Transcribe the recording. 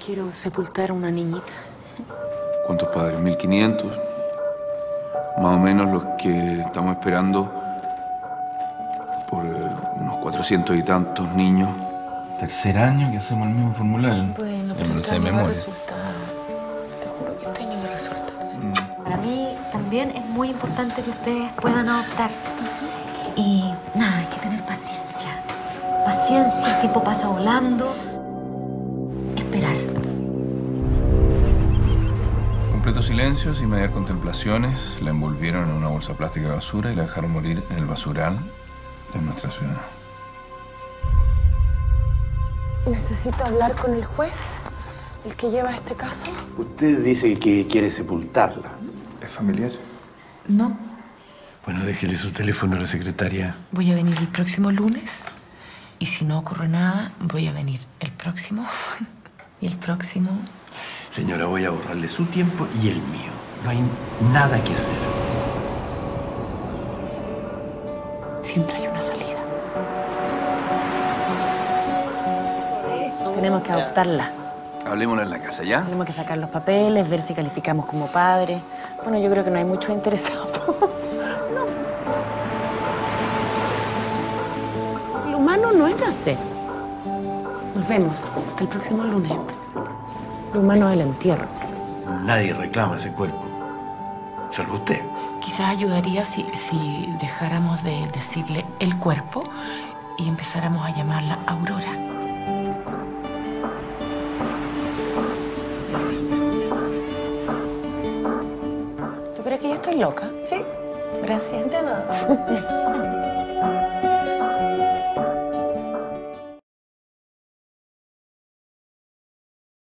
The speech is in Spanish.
Quiero sepultar a una niñita. ¿Cuántos padres? 1500. Más o menos los que estamos esperando por unos 400 y tantos niños. Tercer año que hacemos el mismo formulario. Bueno, pero este año va a resultar. Te juro que este año va a resultar. ¿Sí? Para mí también es muy importante que ustedes puedan adoptar. Y nada, hay que tener paciencia. Paciencia, el tiempo pasa volando. Esperar. Completo silencio, sin mediar contemplaciones, la envolvieron en una bolsa plástica de basura y la dejaron morir en el basural de nuestra ciudad. Necesito hablar con el juez, el que lleva este caso. Usted dice que quiere sepultarla. ¿Es familiar? No. Bueno, déjele su teléfono a la secretaria. Voy a venir el próximo lunes. Y si no ocurre nada, voy a venir el próximo y el próximo. Señora, voy a ahorrarle su tiempo y el mío. No hay nada que hacer. Siempre hay una salida. Tenemos que adoptarla. Hablémonos en la casa, ¿ya? Tenemos que sacar los papeles, ver si calificamos como padres. Bueno, yo creo que no hay muchos interesados. Lo humano no es nacer. Nos vemos hasta el próximo lunes, entonces. Lo humano es el entierro. Nadie reclama ese cuerpo. Salvo usted. Quizás ayudaría si dejáramos de decirle el cuerpo y empezáramos a llamarla Aurora. ¿Tú crees que yo estoy loca? Sí. Gracias. De nada.